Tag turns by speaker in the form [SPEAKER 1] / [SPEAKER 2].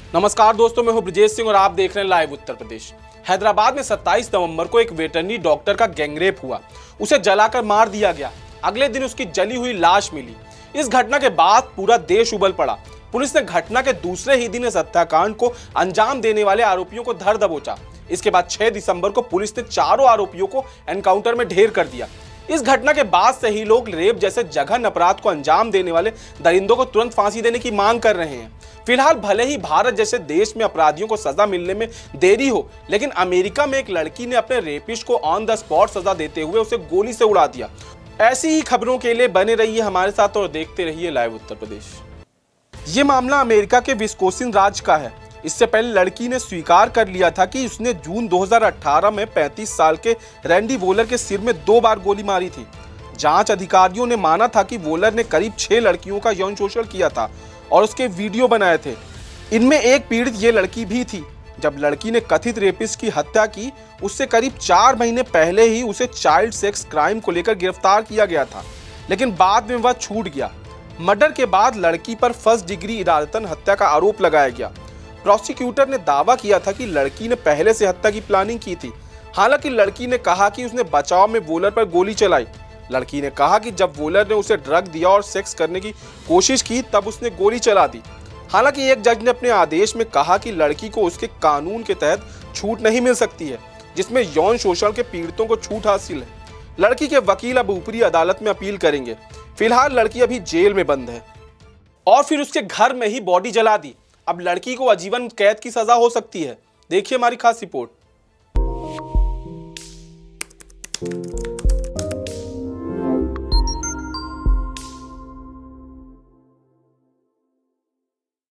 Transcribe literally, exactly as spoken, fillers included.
[SPEAKER 1] नमस्कार दोस्तों, मैं हूं ब्रजेश सिंह और आप देख रहे हैं लाइव उत्तर प्रदेश। हैदराबाद में सत्ताईस नवंबर को एक वेटरनरी डॉक्टर का गैंगरेप हुआ। उसे जलाकर मार दिया गया। अगले दिन उसकी जली हुई लाश मिली। इस घटना के बाद पूरा देश उबल पड़ा। पुलिस ने घटना के दूसरे ही दिन इस हत्याकांड को अंजाम देने वाले आरोपियों को धर दबोचा। इसके बाद छह दिसंबर को पुलिस ने चारों आरोपियों को एनकाउंटर में ढेर कर दिया। इस घटना के बाद से ही लोग रेप जैसे जघन्य अपराध को अंजाम देने वाले दरिंदों को तुरंत फांसी देने की मांग कर रहे हैं। फिलहाल भले ही भारत जैसे देश में अपराधियों को सजा मिलने में देरी हो, लेकिन अमेरिका में एक लड़की ने अपने रेपिस्ट को ऑन द स्पॉट सजा देते हुए उसे गोली से उड़ा दिया। ऐसी ही खबरों के लिए बने रहिए हमारे साथ और देखते रहिए लाइव उत्तर प्रदेश। ये मामला अमेरिका के विस्कोसिन राज्य का है। इससे पहले लड़की ने स्वीकार कर लिया था कि उसने जून दो हज़ार अठारह में पैंतीस साल के रैंडी वोलर के सिर में दो बार गोली मारी थी। जांच अधिकारियों ने माना था कि वोलर ने करीब छह लड़कियों का यौन शोषण किया था और उसके वीडियो बनाए थे। इनमें एक पीड़ित ये लड़की भी थी। जब लड़की ने कथित रेपिस्ट की हत्या की, उससे करीब चार महीने पहले ही उसे चाइल्ड सेक्स क्राइम को लेकर गिरफ्तार किया गया था, लेकिन बाद में वह छूट गया। मर्डर के बाद लड़की पर फर्स्ट डिग्री इरादतन हत्या का आरोप लगाया गया। प्रोसिक्यूटर ने दावा किया था कि लड़की ने पहले से हत्या की प्लानिंग की थी। हालांकि लड़की ने कहा कि उसने बचाव में वोलर पर गोली चलाई। लड़की ने कहा कि जब वोलर ने उसे ड्रग दिया और सेक्स करने की कोशिश की, तब उसने गोली चला दी। हालांकि एक जज ने अपने आदेश में कहा कि लड़की को उसके कानून के तहत छूट नहीं मिल सकती है, जिसमें यौन शोषण के पीड़ितों को छूट हासिल है। लड़की के वकील अब ऊपरी अदालत में अपील करेंगे। फिलहाल लड़की अभी जेल में बंद है। और फिर उसके घर में ही बॉडी जला दी। अब लड़की को आजीवन कैद की सजा हो सकती है। देखिए हमारी खास रिपोर्ट।